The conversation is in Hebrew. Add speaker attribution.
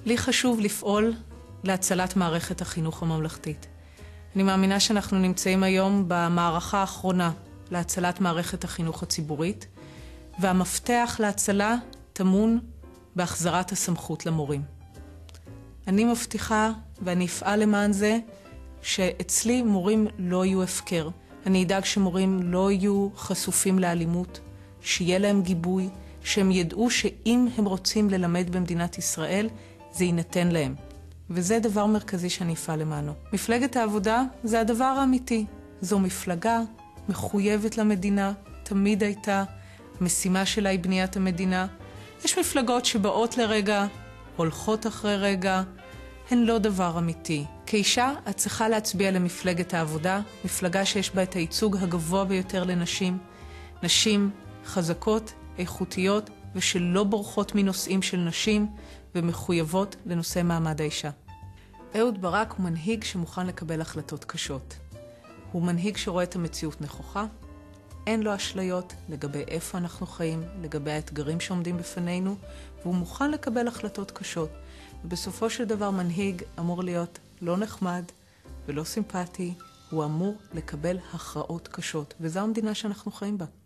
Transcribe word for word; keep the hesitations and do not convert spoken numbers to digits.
Speaker 1: לי חשוב לפעול להצלת מערכת החינוך הממלכתית. אני מאמינה שאנחנו נמצאים היום במערכה האחרונה להצלת מערכת החינוך הציבורית, והמפתח להצלה טמון בהחזרת הסמכות למורים. אני מבטיחה ואני אפעל למען זה שאצלי מורים לא יהיו הפקר. אני אדאג שמורים לא יהיו חשופים לאלימות, שיהיה להם גיבוי, שהם ידעו שאם הם רוצים ללמד במדינת ישראל, זה יינתן להם. וזה דבר מרכזי שאני אפעל למענו. מפלגת העבודה זה הדבר האמיתי. זו מפלגה מחויבת למדינה, תמיד הייתה. המשימה שלה היא בניית המדינה. יש מפלגות שבאות לרגע, הולכות אחרי רגע, הן לא דבר אמיתי. כאישה את צריכה להצביע למפלגת העבודה, מפלגה שיש בה את הייצוג הגבוה ביותר לנשים, נשים חזקות, איכותיות ושלא בורחות מנושאים של נשים ומחויבות לנושא מעמד האישה. אהוד ברק הוא מנהיג שמוכן לקבל החלטות קשות. הוא מנהיג שרואה את המציאות נכוחה, אין לו אשליות לגבי איפה אנחנו חיים, לגבי האתגרים שעומדים בפנינו, והוא מוכן לקבל החלטות קשות. ובסופו של דבר מנהיג אמור להיות לא נחמד ולא סימפטי, הוא אמור לקבל הכרעות קשות, וזו המדינה שאנחנו חיים בה.